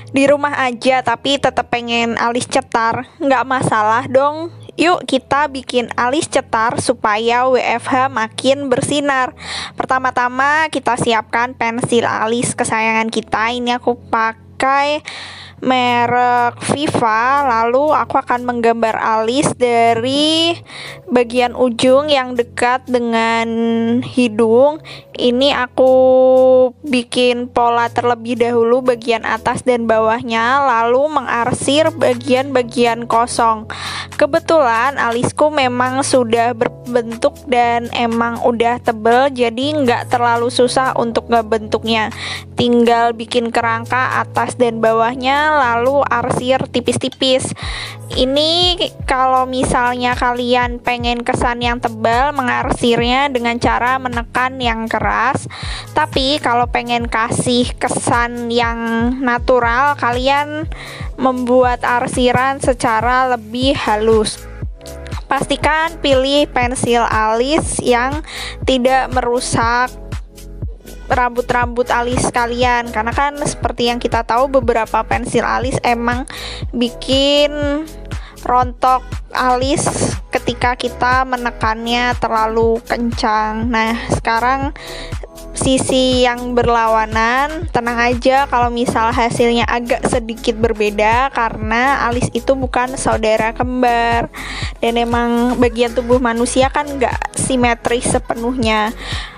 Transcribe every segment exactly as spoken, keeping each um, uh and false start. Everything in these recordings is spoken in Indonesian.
Di rumah aja tapi tetap pengen alis cetar, nggak masalah dong. Yuk kita bikin alis cetar supaya W F H makin bersinar. Pertama-tama kita siapkan pensil alis kesayangan kita. Ini aku pakai merek Viva. Lalu aku akan menggambar alis dari bagian ujung yang dekat dengan hidung. Ini aku bikin pola terlebih dahulu bagian atas dan bawahnya, lalu mengarsir bagian-bagian kosong. Kebetulan alisku memang sudah berbentuk dan emang udah tebel, jadi nggak terlalu susah untuk ngebentuknya. Tinggal bikin kerangka atas dan bawahnya, lalu arsir tipis-tipis. Ini kalau misalnya kalian pengen kesan yang tebal, mengarsirnya dengan cara menekan yang keras. Tapi kalau pengen kasih kesan yang natural, kalian membuat arsiran secara lebih halus. Pastikan pilih pensil alis yang tidak merusak rambut-rambut alis kalian, karena kan seperti yang kita tahu beberapa pensil alis emang bikin rontok alis ketika kita menekannya terlalu kencang. Nah, sekarang sisi yang berlawanan, tenang aja kalau misal hasilnya agak sedikit berbeda, karena alis itu bukan saudara kembar dan emang bagian tubuh manusia kan nggak simetris sepenuhnya.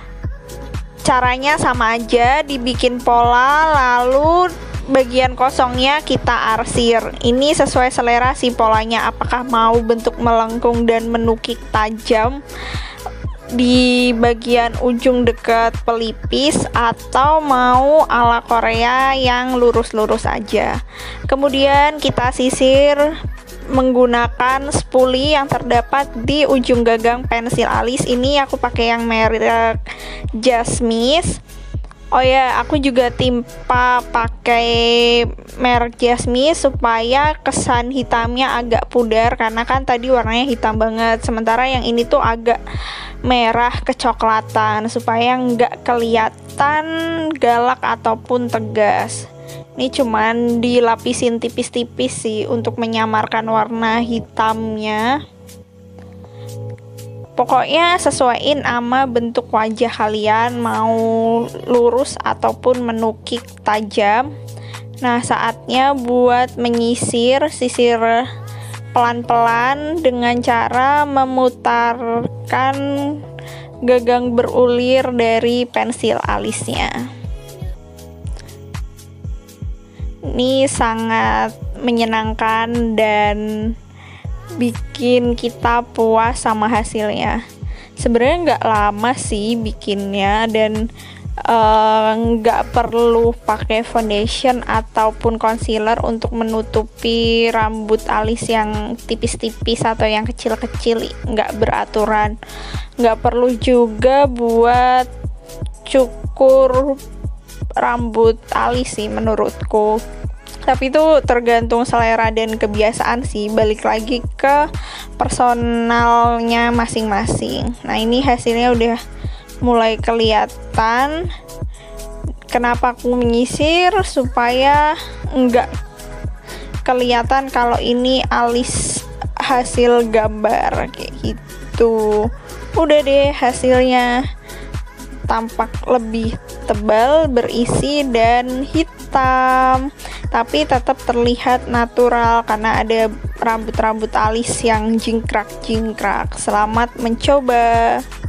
Caranya sama aja, dibikin pola lalu bagian kosongnya kita arsir. Ini sesuai selera sih polanya, apakah mau bentuk melengkung dan menukik tajam di bagian ujung dekat pelipis atau mau ala Korea yang lurus-lurus aja. Kemudian kita sisir menggunakan spoolie yang terdapat di ujung gagang pensil alis. Ini aku pakai yang merek Jasmine. Oh ya, aku juga timpa pakai merek Jasmine supaya kesan hitamnya agak pudar, karena kan tadi warnanya hitam banget, sementara yang ini tuh agak merah kecoklatan supaya nggak kelihatan galak ataupun tegas. Ini cuman dilapisin tipis-tipis sih untuk menyamarkan warna hitamnya. Pokoknya sesuaiin sama bentuk wajah kalian, mau lurus ataupun menukik tajam. Nah, saatnya buat menyisir, sisir pelan-pelan dengan cara memutarkan gagang berulir dari pensil alisnya. Ini sangat menyenangkan dan bikin kita puas sama hasilnya. Sebenarnya nggak lama sih bikinnya dan nggak uh, perlu pakai foundation ataupun concealer untuk menutupi rambut alis yang tipis-tipis atau yang kecil-kecil, nggak beraturan. Nggak perlu juga buat cukur rambut alis sih menurutku, tapi itu tergantung selera dan kebiasaan sih, balik lagi ke personalnya masing-masing. Nah, ini hasilnya udah mulai kelihatan. Kenapa aku menyisir? Supaya enggak kelihatan kalau ini alis hasil gambar kayak gitu. Udah deh, hasilnya tampak lebih tebal, berisi dan hitam, tapi tetap terlihat natural karena ada rambut-rambut alis yang jingkrak-jingkrak. Selamat mencoba.